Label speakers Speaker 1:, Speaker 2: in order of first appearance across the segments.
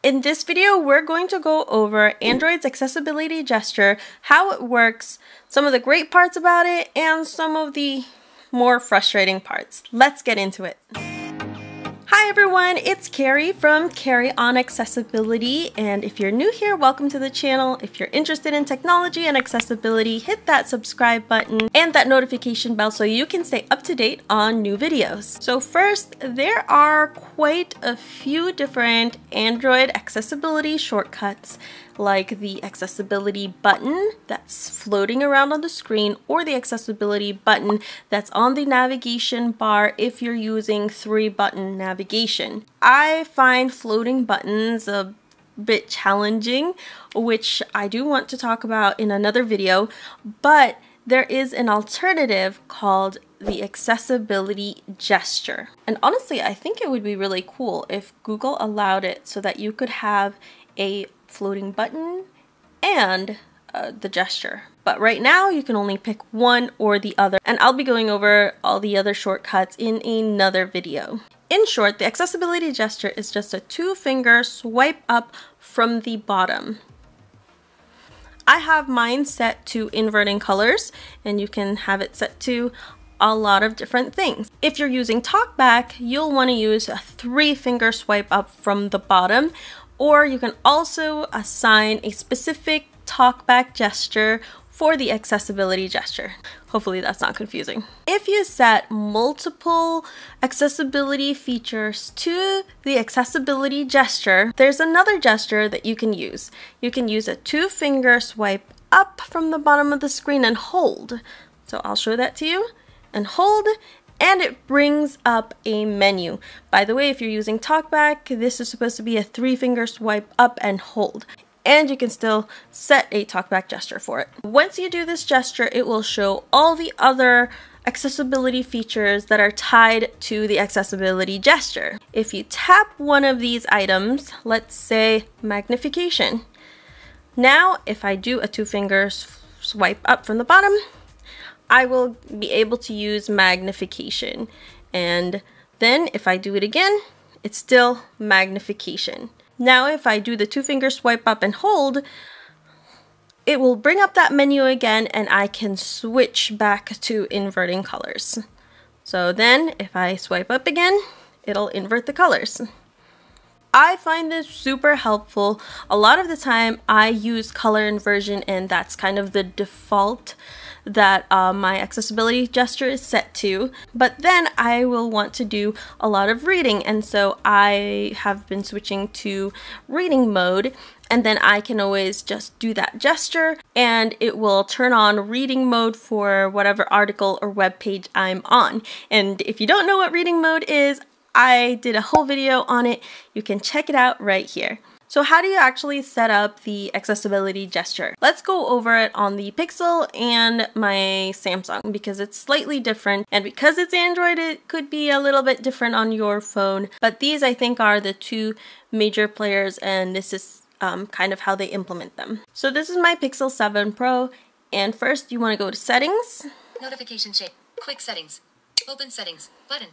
Speaker 1: In this video, we're going to go over Android's accessibility gesture, how it works, some of the great parts about it, and some of the more frustrating parts. Let's get into it. Hi everyone, it's Carrie from Carrie on Accessibility, and if you're new here, welcome to the channel. If you're interested in technology and accessibility, hit that subscribe button and that notification bell so you can stay up to date on new videos. So first, there are quite a few different Android accessibility shortcuts, like the accessibility button that's floating around on the screen, or the accessibility button that's on the navigation bar if you're using 3-button navigation. I find floating buttons a bit challenging, which I do want to talk about in another video, but there is an alternative called the accessibility gesture. And honestly, I think it would be really cool if Google allowed it so that you could have a floating button and the gesture. But right now you can only pick one or the other, and I'll be going over all the other shortcuts in another video. In short, the accessibility gesture is just a 2-finger swipe up from the bottom. I have mine set to inverting colors, and you can have it set to a lot of different things. If you're using TalkBack, you'll want to use a 3-finger swipe up from the bottom, or you can also assign a specific TalkBack gesture for the accessibility gesture. Hopefully that's not confusing. If you set multiple accessibility features to the accessibility gesture, there's another gesture that you can use. You can use a 2-finger swipe up from the bottom of the screen and hold. So I'll show that to you, and hold, and it brings up a menu. By the way, if you're using TalkBack, this is supposed to be a 3-finger swipe up and hold. And you can still set a TalkBack gesture for it. Once you do this gesture, it will show all the other accessibility features that are tied to the accessibility gesture. If you tap one of these items, let's say magnification. Now, if I do a 2-finger swipe up from the bottom, I will be able to use magnification. And then if I do it again, it's still magnification. Now if I do the 2-finger swipe up and hold, it will bring up that menu again, and I can switch back to inverting colors. So then if I swipe up again, it'll invert the colors. I find this super helpful. A lot of the time I use color inversion, and that's kind of the default that my accessibility gesture is set to, but then I will want to do a lot of reading, and so I have been switching to reading mode, and then I can always just do that gesture and it will turn on reading mode for whatever article or web page I'm on. And if you don't know what reading mode is, I did a whole video on it. You can check it out right here. So how do you actually set up the accessibility gesture? Let's go over it on the Pixel and my Samsung, because it's slightly different, and because it's Android, it could be a little bit different on your phone. But these, I think, are the two major players, and this is kind of how they implement them. So this is my Pixel 7 Pro, and first you want to go to Settings.
Speaker 2: Notification shape. Quick settings. Open settings. Button.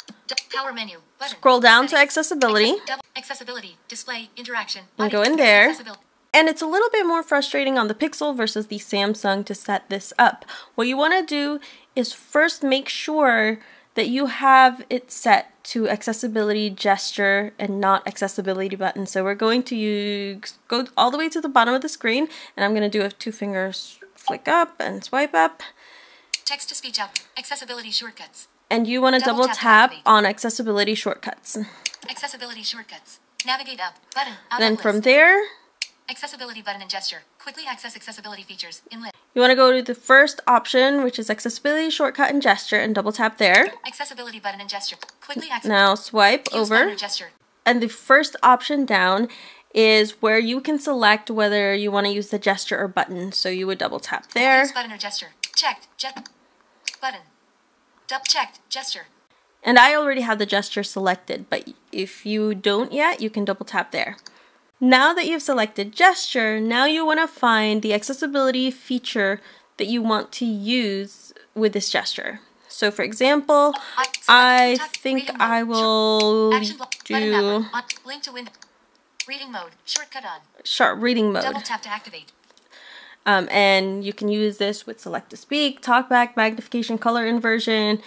Speaker 2: Power menu. Button.
Speaker 1: Scroll down to Accessibility.
Speaker 2: Accessibility. Display. Interaction.
Speaker 1: And go in there. And it's a little bit more frustrating on the Pixel versus the Samsung to set this up. What you want to do is first make sure that you have it set to accessibility gesture and not accessibility button. So we're going to go all the way to the bottom of the screen, and I'm going to do a 2-finger flick up and swipe up.
Speaker 2: Text to speech out. Accessibility shortcuts.
Speaker 1: And you want to double tap on accessibility shortcuts.
Speaker 2: Accessibility shortcuts. Navigate up. Button.
Speaker 1: Then from there,
Speaker 2: accessibility button and gesture. Quickly access accessibility features. Inlet.
Speaker 1: You want to go to the first option, which is accessibility shortcut and gesture, and double tap there.
Speaker 2: Accessibility button and gesture. Quickly access.
Speaker 1: Now swipe over. And the first option down is where you can select whether you want to use the gesture or button. So you would double tap there.
Speaker 2: Use button or gesture. Checked. Button. Checked. Gesture.
Speaker 1: And I already have the gesture selected, but if you don't yet, you can double tap there. Now that you've selected gesture, now you want to find the accessibility feature that you want to use with this gesture. So for example, I think I will do
Speaker 2: Reading mode. Shortcut on.
Speaker 1: Sharp reading mode.
Speaker 2: Double tap to activate.
Speaker 1: And you can use this with select to speak, talkback, magnification, color inversion,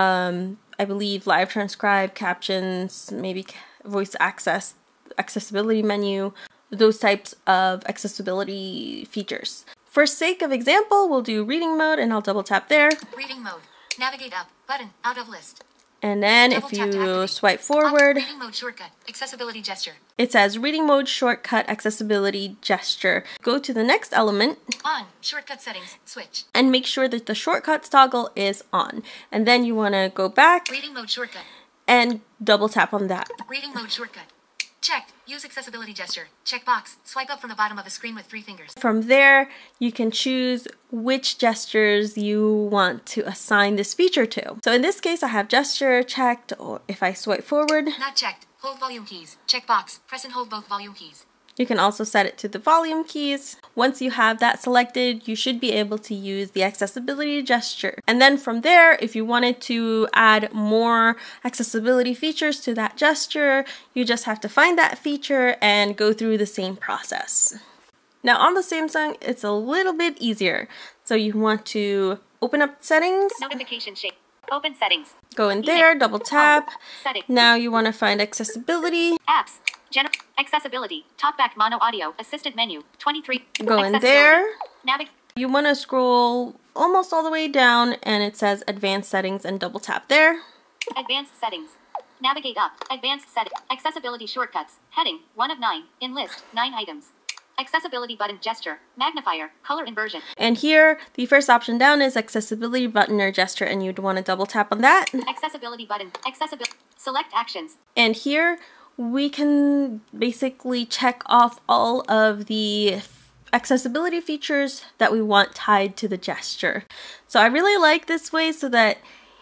Speaker 1: I believe live transcribe, captions, maybe voice accessibility menu, those types of accessibility features. For sake of example, we'll do reading mode and I'll double tap there.
Speaker 2: Reading mode. Navigate up. Button. Out of list.
Speaker 1: And then
Speaker 2: Double
Speaker 1: if
Speaker 2: tap to
Speaker 1: you
Speaker 2: activate.
Speaker 1: swipe forward,
Speaker 2: Reading mode shortcut. Accessibility gesture.
Speaker 1: it says reading mode shortcut accessibility gesture. Go to the next element
Speaker 2: On. Shortcut settings. Switch.
Speaker 1: and make sure that the shortcuts toggle is on. And then you want to go back
Speaker 2: Reading mode shortcut.
Speaker 1: and double tap on that.
Speaker 2: Reading mode shortcut. Checked. Use accessibility gesture. Checkbox. Swipe up from the bottom of the screen with 3 fingers.
Speaker 1: From there, you can choose which gestures you want to assign this feature to. So in this case, I have gesture checked, or if I swipe forward,
Speaker 2: Not checked. Hold volume keys. Checkbox. Press and hold both volume keys.
Speaker 1: you can also set it to the volume keys. Once you have that selected, you should be able to use the accessibility gesture. And then from there, if you wanted to add more accessibility features to that gesture, you just have to find that feature and go through the same process. Now on the Samsung, it's a little bit easier. So you want to open up settings,
Speaker 2: Notification shape. Open settings.
Speaker 1: go in there, double tap.
Speaker 2: Settings.
Speaker 1: Now you want to find accessibility,
Speaker 2: Apps. Accessibility. Talkback mono audio. Assistant menu. 23.
Speaker 1: go in there.
Speaker 2: Navigate.
Speaker 1: You want to scroll almost all the way down and it says advanced settings and double tap there.
Speaker 2: Advanced settings. Navigate up. Advanced settings. Accessibility shortcuts. Heading. 1 of 9. In list. 9 items. Accessibility button gesture. Magnifier. Color inversion.
Speaker 1: And here, the first option down is accessibility button or gesture and you'd want to double tap on that.
Speaker 2: Accessibility button. Accessibility. Select actions.
Speaker 1: And here, we can basically check off all of the accessibility features that we want tied to the gesture. So I really like this way so that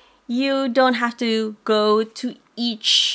Speaker 1: you don't have to go to each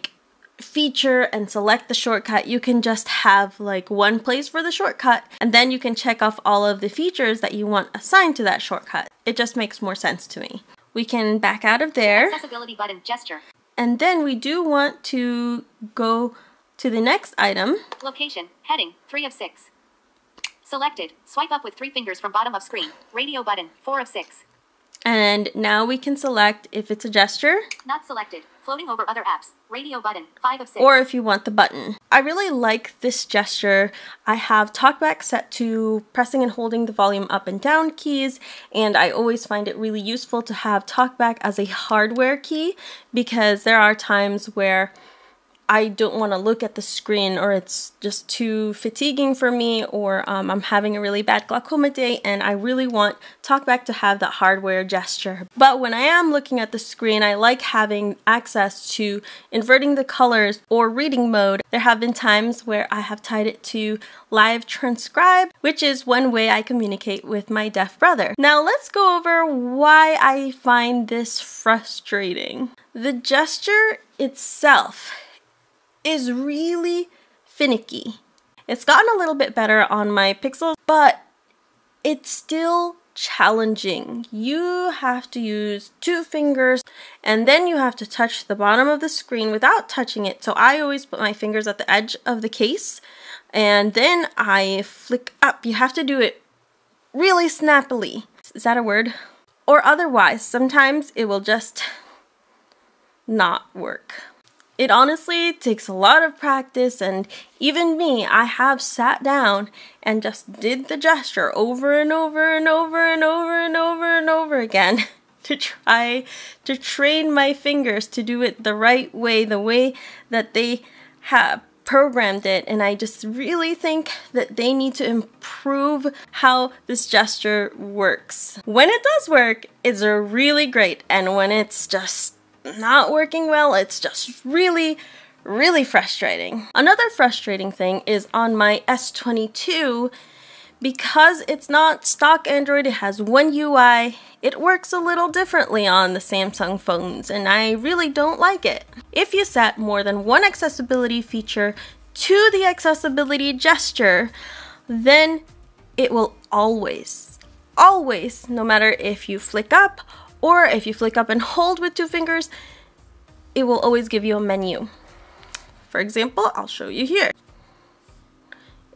Speaker 1: feature and select the shortcut. You can just have one place for the shortcut and then you can check off all of the features that you want assigned to that shortcut. It just makes more sense to me. We can back out of there.
Speaker 2: Accessibility button gesture.
Speaker 1: And then we do want to go to the next item.
Speaker 2: Location. Heading. 3 of 6. Selected. Swipe up with 3 fingers from bottom of screen. Radio button. 4 of 6.
Speaker 1: And now we can select if it's a gesture
Speaker 2: Not selected. Floating over other apps. Radio button. 5 of 6.
Speaker 1: or if you want the button. I really like this gesture. I have talkback set to pressing and holding the volume up and down keys, and I always find it really useful to have talkback as a hardware key because there are times where I don't want to look at the screen or it's just too fatiguing for me, or I'm having a really bad glaucoma day and I really want talkback to have that hardware gesture. But when I am looking at the screen, I like having access to inverting the colors or reading mode. There have been times where I have tied it to live transcribe, which is one way I communicate with my deaf brother. Now let's go over why I find this frustrating. The gesture itself is really finicky. It's gotten a little bit better on my Pixel, but it's still challenging. You have to use 2 fingers and then you have to touch the bottom of the screen without touching it. So I always put my fingers at the edge of the case and then I flick up. You have to do it really snappily. Is that a word? Or otherwise, sometimes it will just not work. It honestly takes a lot of practice, and even me, I have sat down and just did the gesture over and over and over and over and over and over again to try to train my fingers to do it the right way, the way that they have programmed it. And I just really think that they need to improve how this gesture works. When it does work, it's really great, and when it's just not working well, it's just really frustrating. Another frustrating thing is on my S22, because it's not stock Android, it has one UI, it works a little differently on the Samsung phones, and I really don't like it. If you set more than one accessibility feature to the accessibility gesture, then it will always, no matter if you flick up or if you flick up and hold with 2 fingers, it will always give you a menu. For example, I'll show you here.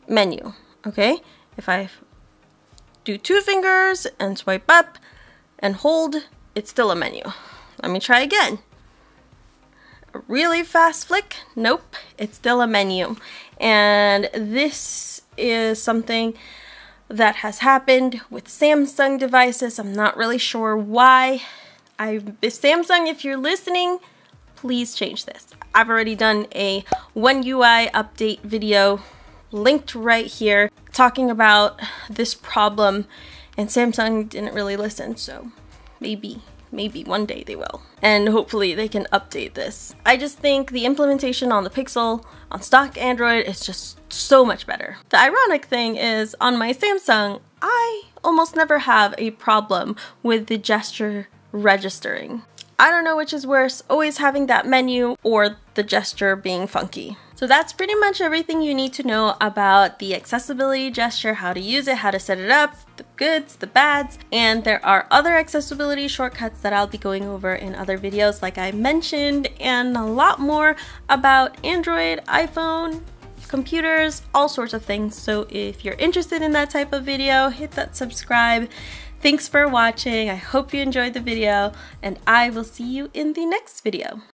Speaker 1: menu, okay? If I do 2 fingers and swipe up and hold, it's still a menu. Let me try again. A really fast flick, nope, it's still a menu. And this is something that has happened with Samsung devices. I'm not really sure why. Samsung, if you're listening, please change this. I've already done a One UI update video linked right here talking about this problem, and Samsung didn't really listen, so maybe one day they will. And hopefully they can update this. I just think the implementation on the Pixel on stock Android is just so much better. The ironic thing is, on my Samsung, I almost never have a problem with the gesture registering. I don't know which is worse, always having that menu or the gesture being funky. So that's pretty much everything you need to know about the accessibility gesture, how to use it, how to set it up, the goods, the bads, and there are other accessibility shortcuts that I'll be going over in other videos like I mentioned, and a lot more about Android, iPhone, computers, all sorts of things. So if you're interested in that type of video, hit that subscribe. Thanks for watching. I hope you enjoyed the video, and I will see you in the next video.